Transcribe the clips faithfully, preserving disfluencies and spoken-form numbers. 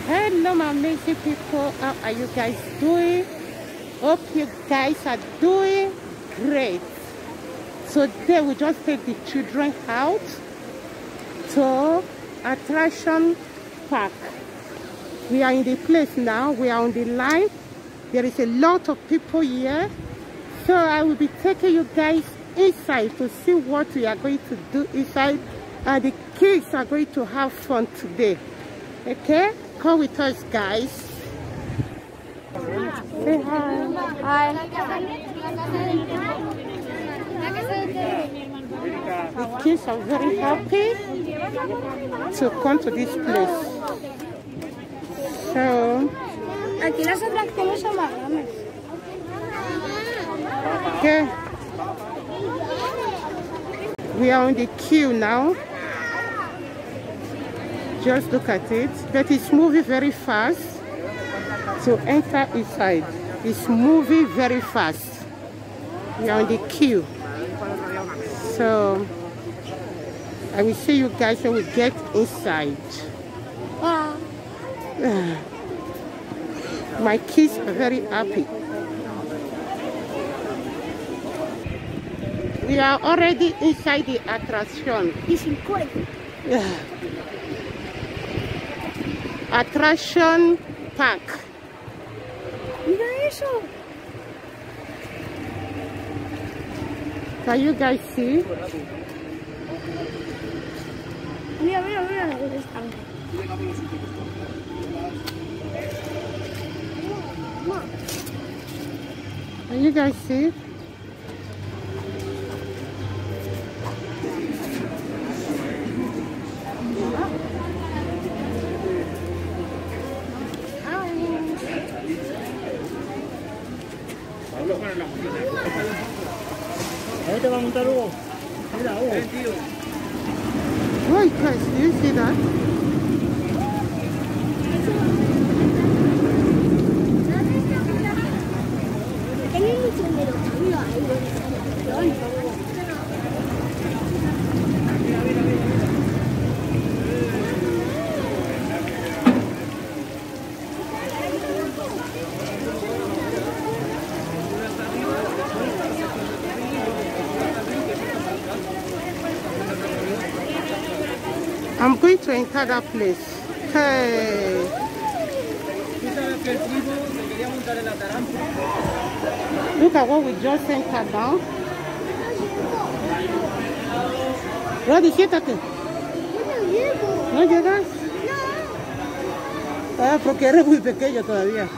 Hello, my amazing people. How are you guys doing? Hope you guys are doing great. So today we just take the children out to attraction park. We are in the place now. We are on the line. There is a lot of people here. So I will be taking you guys inside to see what we are going to do inside. And the kids are going to have fun today. Okay? Come with us, guys. Say hi. Hi. The kids are very happy to come to this place. So, Aquí las atracciones son más grandes. okay. We are on the queue now. Just look at it. But it's moving very fast to enter inside. It's moving very fast. We are on the queue. So I will see you guys when we get inside. Ah. My kids are very happy. We are already inside the attraction. Yeah. Attraction park. Mira eso. Can you guys see? Mira, mira, mira. ¿Dónde están? Can you guys see? Ahí te va a montar Hugo. Mira, Hugo. Wait, guys, do you see that? I'm going to enter that place. Hey. Look at what we just entered now. Roddy, siéntate. ¿No llegas? No. Ah, porque eres muy pequeño todavía.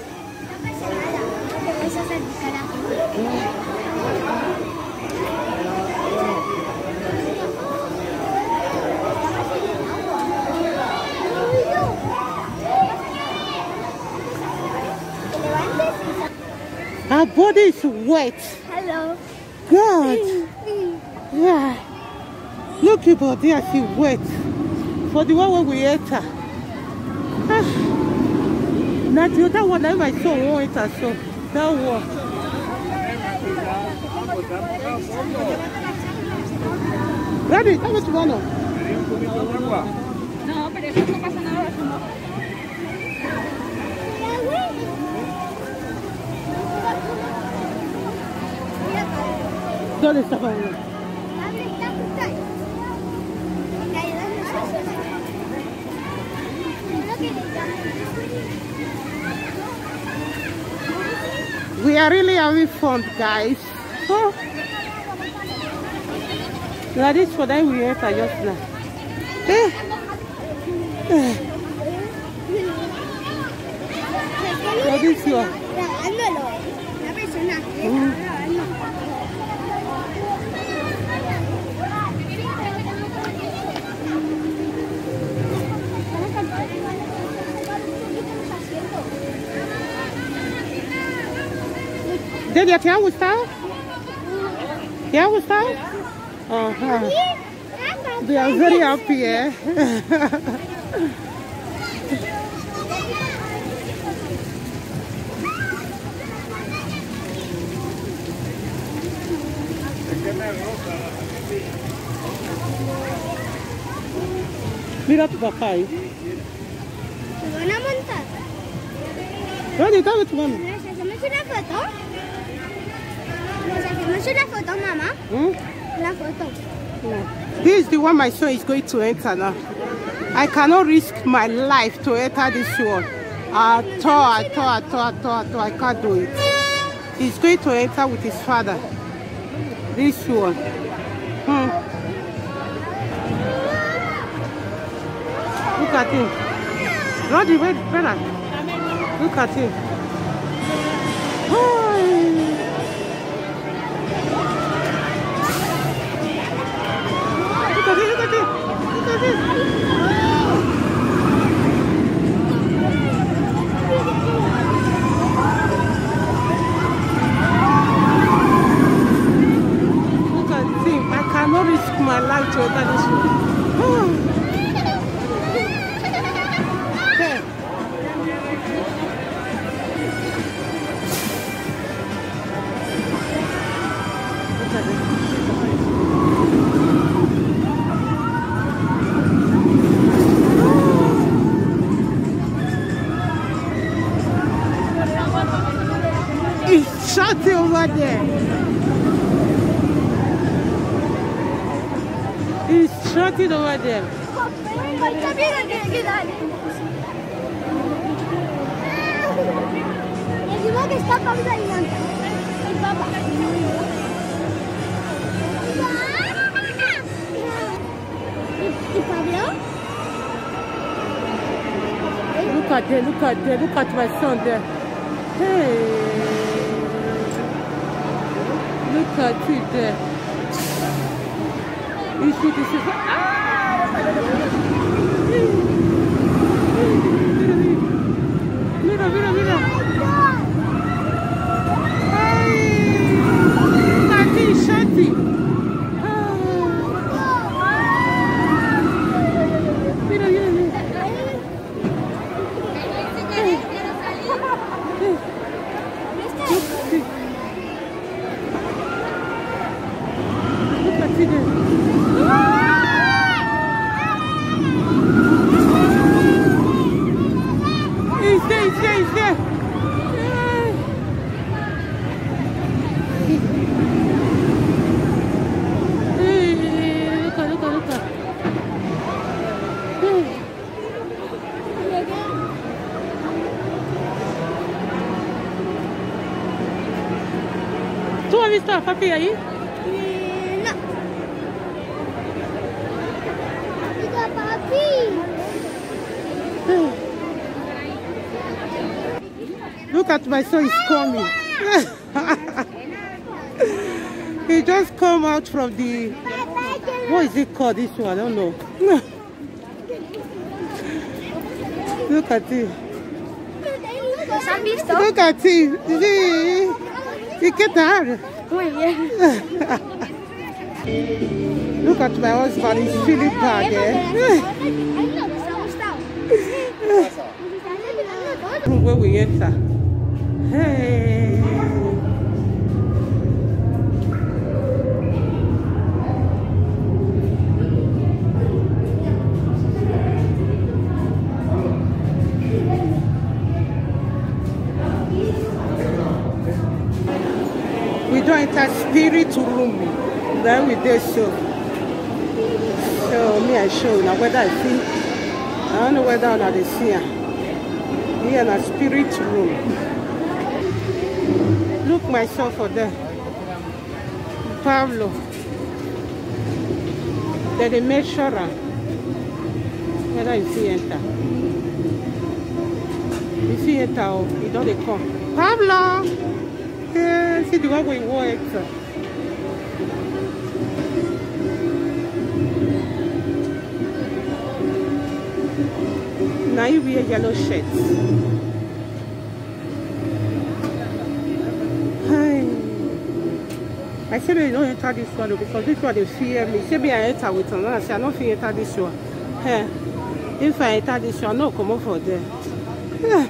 Our body is wet. Hello. God. Yeah. Look at body as she wet. For the one where we enter. Ah. Now the other one I my son won't enter, so that one. Ready? How much you want? No, pero eso no pasa nada, eso no. ¿Dónde está Pablo? We are really having fun, guys. Oh. Like this for them we enter just now. Eh. Eh. Like this one. Mm. Delia, ¿te ha gustado? ¿Te ha gustado? Uh-huh. They are very happy, eh? Mira a tu papá ahí. ¿Me van a montar? ¿Dónde está tu mamá? ¿Nos hacemos una foto? ¿Nos hacemos una foto, mamá? Hmm? Una foto. This is the one my son is going to enter now. I cannot risk my life to enter this one. At all, at all, at all, at all, at all. I can't do it. He's going to enter with his father. This one. Hmm. Look at him. Roddy, wait, brother. Look at him. Oh. Look at it, look at it. Look at it. Look at him. I cannot risk my life to enter this one. Oh. Okay. Look at it. It's shut over there. It's shut it over there. Encima que está Pablo ahí antes. El papá. ¿Y, y Pablo? Look at there, look at there, look at my son there. Hey. Look at it there. You see this is ah! Mira, mira, mira. Hey. Look at it, Shanti. Ah. Mira, mira, mira. Look at it there. He's there, he's there, he's there. Hey, look at, look at, look at. ¿Tú has visto a papi ahí? No. Diga papi. Look at my son is coming. He just come out from the, what is it called, this one? I don't know. Look at it. ¿Los han visto? Look at it. Sí. ¿Y qué tal? Muy bien. Look at my husband, he's feeling bad, eh? Where we enter. Hey. We don't enter spirit room. Then we did show. So me I show now whether I see. I don't know whether or not they see her. Here in a spirit room. Look myself for there. Pablo. Then they make sure whether you see enter. You see enter or you don't they come. Pablo! Yeah, see the one we walk. Now you wear yellow shirts. Hi. I said you don't enter this one because this one they fear me. Say me I enter with another. I say I don't fear enter this one. Hey, if I enter this one, no come up for there. Yeah.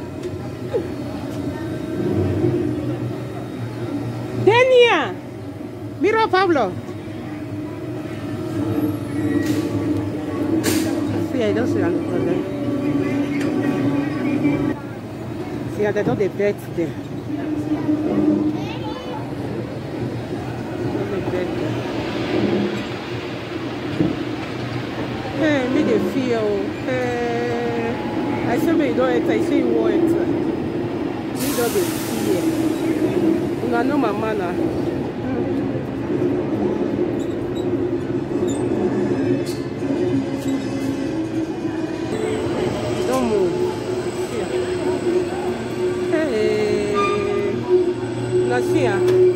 Denia! Mira Pablo! See, I don't see anything for there. See, they don't bet there. Hey, me they feel. Hey, I say me don't enter. I say you won't enter. Me don't be fear. You know my manner. Don't move. Hey, Nasia.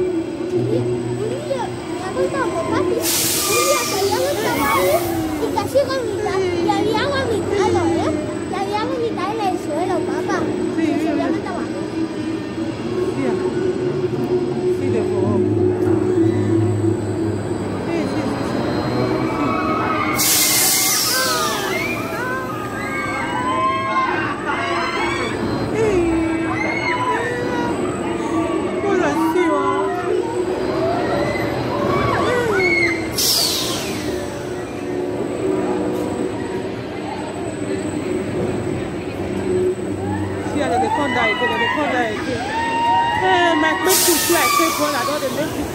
Y casi con mitad, y había agua a mitad, ¿eh? Y había agua a mitad en el suelo, papá. Sí, Y se mira, llama mira. tabaco. Yeah. See the ball. Hey, see, see, see. Hey. Hola, Siwa. See, they come down again, they come down again. Hey, my make you feel like take one, I don't make you